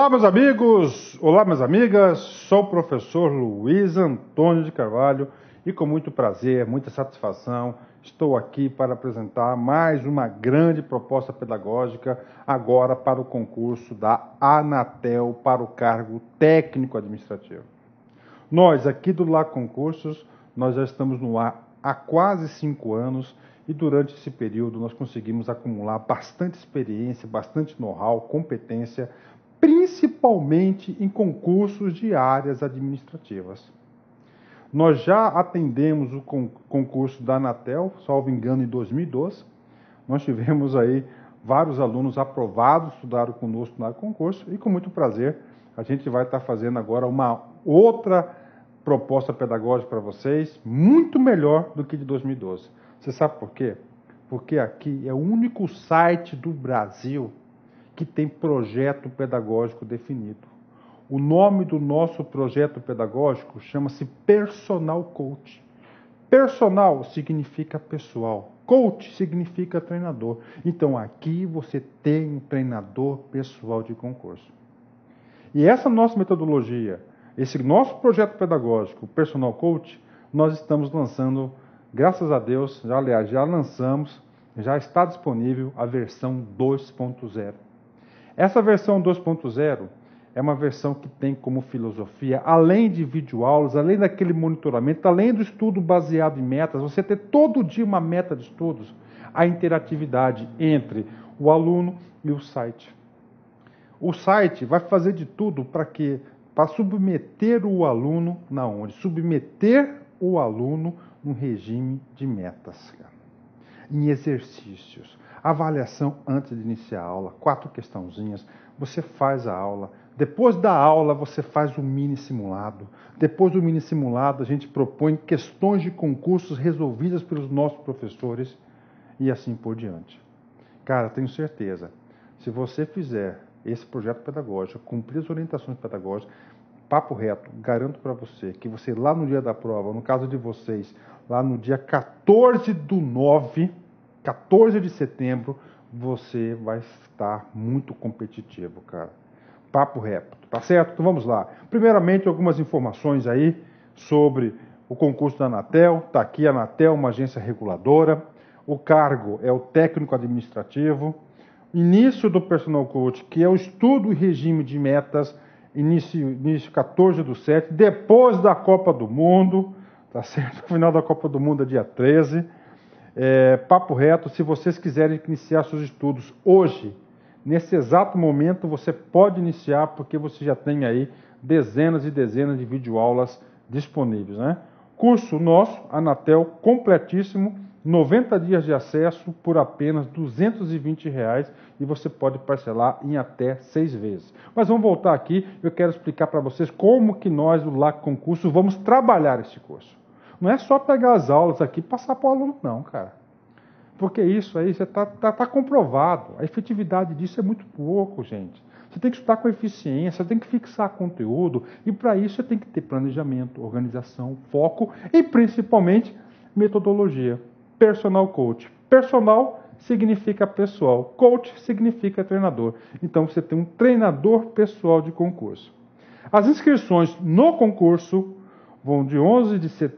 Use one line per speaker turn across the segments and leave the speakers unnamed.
Olá, meus amigos! Olá, minhas amigas! Sou o professor Luiz Antônio de Carvalho e com muito prazer, muita satisfação, estou aqui para apresentar mais uma grande proposta pedagógica agora para o concurso da Anatel para o cargo técnico administrativo. Nós, aqui do LA Concursos, nós já estamos no ar há quase 5 anos e durante esse período nós conseguimos acumular bastante experiência, bastante know-how, competência, principalmente em concursos de áreas administrativas. Nós já atendemos o concurso da Anatel, salvo engano, em 2012. Nós tivemos aí vários alunos aprovados, estudaram conosco no concurso e com muito prazer a gente vai estar fazendo agora uma outra proposta pedagógica para vocês, muito melhor do que de 2012. Você sabe por quê? Porque aqui é o único site do Brasil que tem projeto pedagógico definido. O nome do nosso projeto pedagógico chama-se Personal Coach. Personal significa pessoal, coach significa treinador. Então aqui você tem um treinador pessoal de concurso. E essa nossa metodologia, esse nosso projeto pedagógico, Personal Coach, nós estamos lançando, graças a Deus, já lançamos, já está disponível a versão 2.0. Essa versão 2.0 é uma versão que tem como filosofia, além de videoaulas, além daquele monitoramento, além do estudo baseado em metas, você ter todo dia uma meta de estudos, a interatividade entre o aluno e o site. O site vai fazer de tudo para quê? Para submeter o aluno na onde? Submeter o aluno num regime de metas, cara. Em exercícios, avaliação antes de iniciar a aula, 4 questãozinhas, você faz a aula, depois da aula você faz o mini simulado, depois do mini simulado a gente propõe questões de concursos resolvidas pelos nossos professores e assim por diante. Cara, tenho certeza, se você fizer esse projeto pedagógico, cumprir as orientações pedagógicas, papo reto, garanto para você que você lá no dia da prova, no caso de vocês, lá no dia 14/9, 14 de setembro, você vai estar muito competitivo, cara. Papo reto, tá certo? Então vamos lá. Primeiramente, algumas informações aí sobre o concurso da Anatel. Tá aqui a Anatel, uma agência reguladora. O cargo é o técnico administrativo. Início do Personal Coach, que é o estudo e regime de metas, início 14/7, depois da Copa do Mundo, tá certo? O final da Copa do Mundo é dia 13. Papo reto, se vocês quiserem iniciar seus estudos hoje, nesse exato momento, você pode iniciar, porque você já tem aí dezenas e dezenas de videoaulas disponíveis, né? Curso nosso, Anatel, completíssimo, 90 dias de acesso por apenas R$ 220 e você pode parcelar em até 6 vezes. Mas vamos voltar aqui, eu quero explicar para vocês como que nós, do LA Concurso, vamos trabalhar esse curso. Não é só pegar as aulas aqui e passar para o aluno, não, cara. Porque isso aí tá comprovado. A efetividade disso é muito pouco, gente. Você tem que estudar com eficiência, você tem que fixar conteúdo, e para isso você tem que ter planejamento, organização, foco e principalmente metodologia. Personal Coach. Personal significa pessoal, coach significa treinador. Então você tem um treinador pessoal de concurso. As inscrições no concurso vão de 11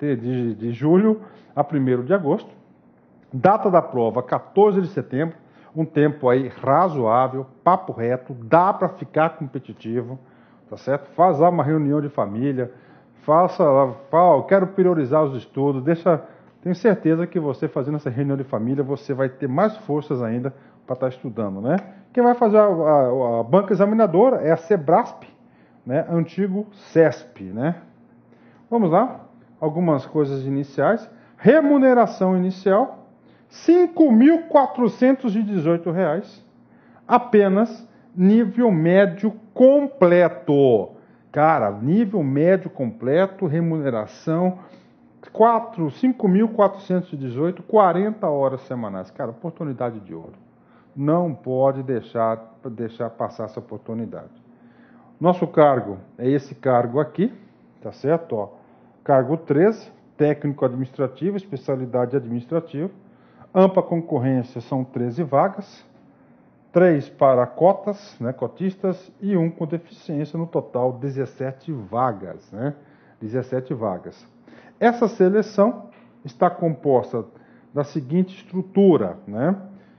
de julho a 1º de agosto. Data da prova, 14 de setembro. Um tempo aí razoável, papo reto, dá para ficar competitivo, tá certo? Faz lá uma reunião de família, fala, eu quero priorizar os estudos, tenho certeza que você fazendo essa reunião de família, você vai ter mais forças ainda para estar estudando, né? Quem vai fazer a banca examinadora é a Sebrasp, né? Antigo CESP, né? Vamos lá, algumas coisas iniciais. Remuneração inicial, R$ 5.418, apenas nível médio completo. Cara, nível médio completo, remuneração, 5.418, 40 horas semanais. Cara, oportunidade de ouro. Não pode deixar passar essa oportunidade. Nosso cargo é esse cargo aqui, tá certo? Ó, cargo 13, técnico administrativo, especialidade administrativa. Ampla concorrência, são 13 vagas. 3 para cotas, né, cotistas, e 1 com deficiência, no total 17 vagas. Né, 17 vagas. Essa seleção está composta da seguinte estrutura, né,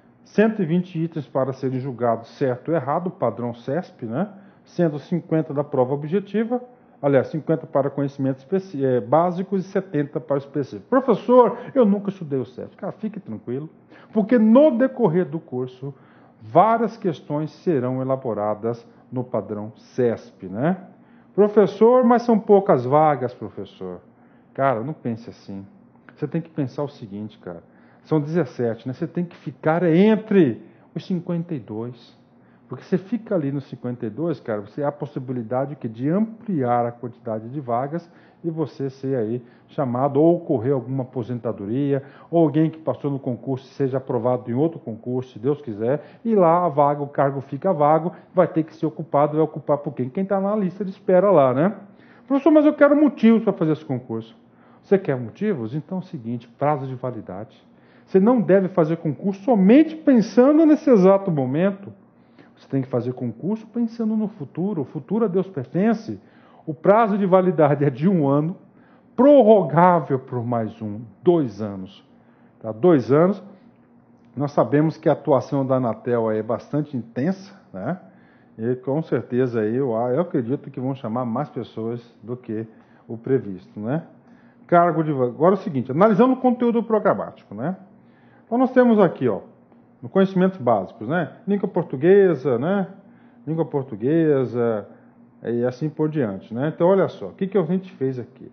120 itens para serem julgados certo ou errado, padrão CESP, né, sendo 50 da prova objetiva, aliás, 50 para conhecimentos básicos e 70 para específicos. Professor, eu nunca estudei o CESP. Cara, fique tranquilo, porque no decorrer do curso, várias questões serão elaboradas no padrão CESP, né? Professor, mas são poucas vagas, professor. Cara, não pense assim. Você tem que pensar o seguinte, cara. São 17, né? Você tem que ficar entre os 52. Porque você fica ali nos 52, cara, você há a possibilidade de ampliar a quantidade de vagas e você ser aí chamado ou ocorrer alguma aposentadoria, ou alguém que passou no concurso seja aprovado em outro concurso, se Deus quiser, e lá a vaga, o cargo fica vago, vai ter que ser ocupado, vai ocupar por quem? Quem está na lista de espera lá, né? Professor, mas eu quero motivos para fazer esse concurso. Você quer motivos? Então é o seguinte, prazo de validade. Você não deve fazer concurso somente pensando nesse exato momento. Você tem que fazer concurso pensando no futuro. O futuro a Deus pertence. O prazo de validade é de 1 ano, prorrogável por mais 2 anos. Tá? 2 anos. Nós sabemos que a atuação da Anatel é bastante intensa, né? E com certeza aí eu acredito que vão chamar mais pessoas do que o previsto, né? Cargo de... Agora é o seguinte, analisando o conteúdo programático, né? Então nós temos aqui, ó, no conhecimentos básicos, né? Língua portuguesa, né? Língua portuguesa e assim por diante, né? Então olha só, o que a gente fez aqui?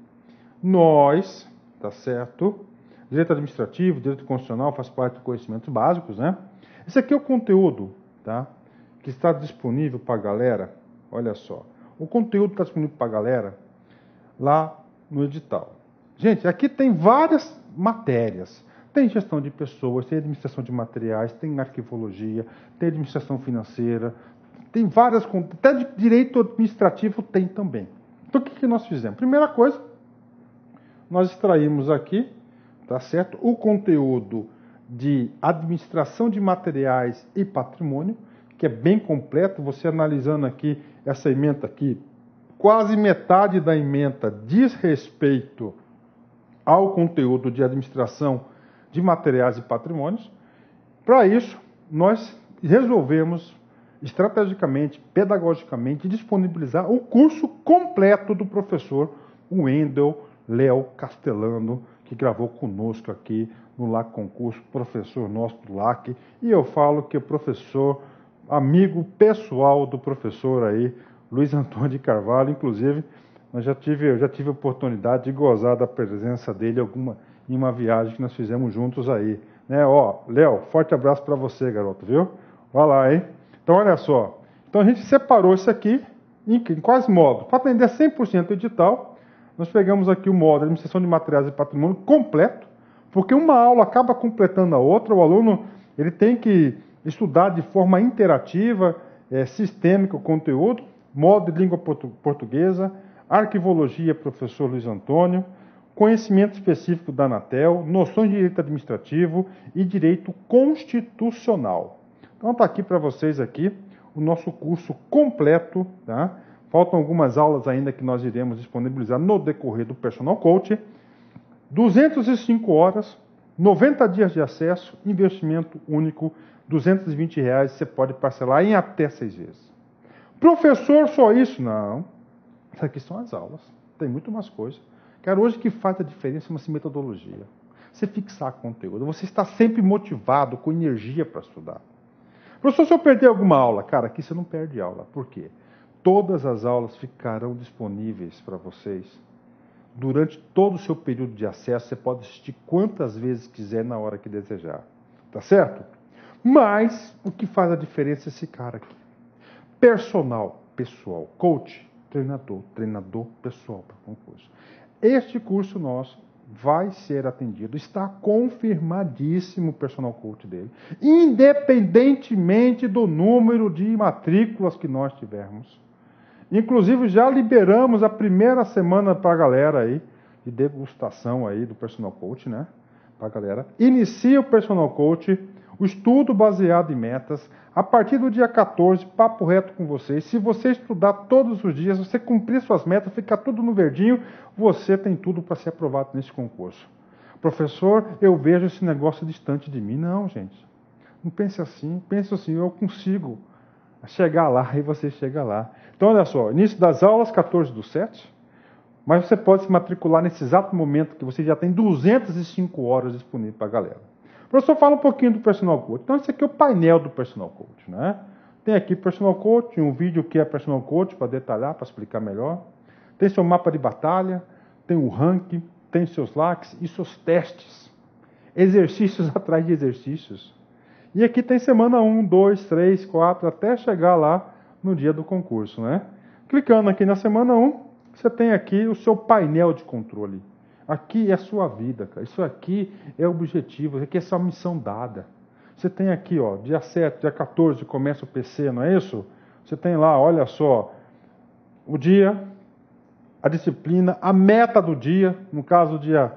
Nós, tá certo? Direito administrativo, direito constitucional faz parte dos conhecimentos básicos, né? Esse aqui é o conteúdo, tá? Que está disponível para a galera. Olha só, o conteúdo está disponível para a galera lá no edital. Gente, aqui tem várias matérias. Tem gestão de pessoas, tem administração de materiais, tem arquivologia, tem administração financeira, tem várias, até de direito administrativo tem também. Então o que nós fizemos? Primeira coisa, nós extraímos aqui, tá certo? O conteúdo de administração de materiais e patrimônio, que é bem completo, você analisando aqui essa ementa aqui, quase metade da ementa diz respeito ao conteúdo de administração de materiais e patrimônios. Para isso, nós resolvemos estrategicamente, pedagogicamente, disponibilizar o curso completo do professor Wendel Léo Castellano, que gravou conosco aqui no LAC Concurso, professor nosso do LAC, e eu falo que o professor, amigo pessoal do professor aí, Luiz Antônio de Carvalho, inclusive, eu já tive a oportunidade de gozar da presença dele em uma viagem que nós fizemos juntos aí. Né? Ó, Léo, forte abraço para você, garoto, viu? Vai lá, hein? Então, olha só. Então, a gente separou isso aqui em quais módulos? Para atender 100% o edital, nós pegamos aqui o módulo de administração de materiais e patrimônio completo, porque uma aula acaba completando a outra, o aluno ele tem que estudar de forma interativa, sistêmica o conteúdo, módulo de língua portuguesa, arquivologia, professor Luiz Antônio, conhecimento específico da Anatel, noções de direito administrativo e direito constitucional. Então está aqui para vocês aqui o nosso curso completo, tá? Faltam algumas aulas ainda que nós iremos disponibilizar no decorrer do Personal Coach. 205 horas, 90 dias de acesso, investimento único, R$220, você pode parcelar em até 6 vezes. Professor, só isso? Não. Isso aqui são as aulas. Tem muito mais coisa. Cara, hoje o que faz a diferença é uma metodologia. Você fixar conteúdo. Você está sempre motivado, com energia para estudar. Professor, se eu perder alguma aula? Cara, aqui você não perde aula. Por quê? Todas as aulas ficarão disponíveis para vocês. Durante todo o seu período de acesso, você pode assistir quantas vezes quiser na hora que desejar. Tá certo? Mas o que faz a diferença é esse cara aqui. Personal, pessoal, coach, treinador pessoal para concurso. Este curso nosso vai ser atendido, está confirmadíssimo o personal coach dele, independentemente do número de matrículas que nós tivermos. Inclusive já liberamos a primeira semana para a galera aí, de degustação aí do personal coach, né? Para a galera. Inicia o personal coach, O estudo baseado em metas. A partir do dia 14, papo reto com vocês. Se você estudar todos os dias, você cumprir suas metas, ficar tudo no verdinho, você tem tudo para ser aprovado nesse concurso. Professor, eu vejo esse negócio distante de mim. Não, gente. Não pense assim. Pense assim, eu consigo chegar lá e você chega lá. Então, olha só, início das aulas, 14/7. Mas você pode se matricular nesse exato momento que você já tem 205 horas disponíveis para a galera. O professor fala um pouquinho do Personal Coach. Então, esse aqui é o painel do Personal Coach, né? Tem aqui Personal Coach, um vídeo que é Personal Coach para detalhar, para explicar melhor. Tem seu mapa de batalha, tem o ranking, tem seus likes e seus testes. Exercícios atrás de exercícios. E aqui tem semana 1, 2, 3, 4, até chegar lá no dia do concurso, né? Clicando aqui na semana 1, você tem aqui o seu painel de controle. Aqui é a sua vida, cara. Isso aqui é o objetivo, isso aqui é sua missão dada. Você tem aqui, ó, dia 7, dia 14 começa o PC, não é isso? Você tem lá, olha só, o dia, a disciplina, a meta do dia, no caso dia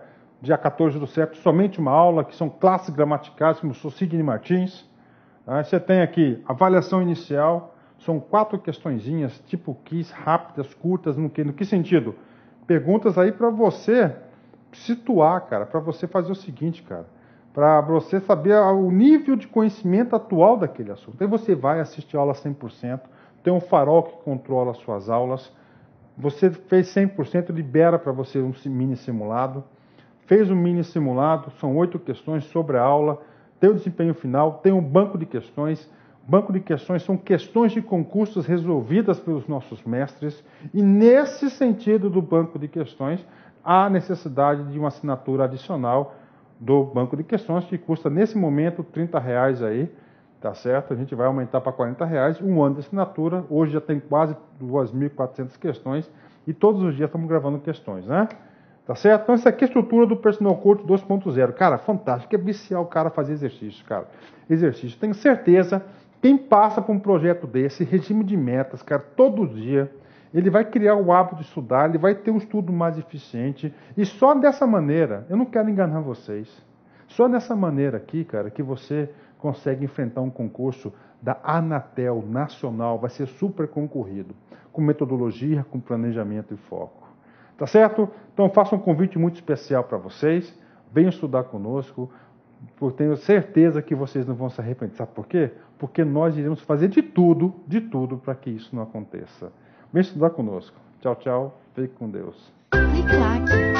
14/7, somente uma aula, que são classes gramaticais, como o sou Sidney Martins. Aí você tem aqui avaliação inicial, são 4 questõezinhas, tipo quiz, rápidas, curtas, no que sentido? Perguntas aí para você situar, cara, para você fazer o seguinte, cara, para você saber o nível de conhecimento atual daquele assunto. Aí você vai assistir a aula 100%, tem um farol que controla as suas aulas, você fez 100%, libera para você um mini simulado, fez um mini simulado, são 8 questões sobre a aula, tem o desempenho final, tem um banco de questões. Banco de questões são questões de concursos resolvidas pelos nossos mestres, e nesse sentido do banco de questões, há necessidade de uma assinatura adicional do banco de questões, que custa nesse momento R$30 aí, tá certo? A gente vai aumentar para R$40, um ano de assinatura, hoje já tem quase 2.400 questões, e todos os dias estamos gravando questões, né? Tá certo? Então, essa aqui é a estrutura do Personal Coach 2.0. Cara, fantástico. É viciar o cara a fazer exercício, cara. Exercício. Tenho certeza, quem passa por um projeto desse, regime de metas, cara, todo dia, ele vai criar o hábito de estudar, ele vai ter um estudo mais eficiente. E só dessa maneira, eu não quero enganar vocês, só dessa maneira aqui, cara, que você consegue enfrentar um concurso da Anatel Nacional, vai ser super concorrido, com metodologia, com planejamento e foco. Tá certo? Então faço um convite muito especial para vocês. Venham estudar conosco. Porque tenho certeza que vocês não vão se arrepender. Sabe por quê? Porque nós iremos fazer de tudo para que isso não aconteça. Venham estudar conosco. Tchau, tchau. Fique com Deus.
Clique like.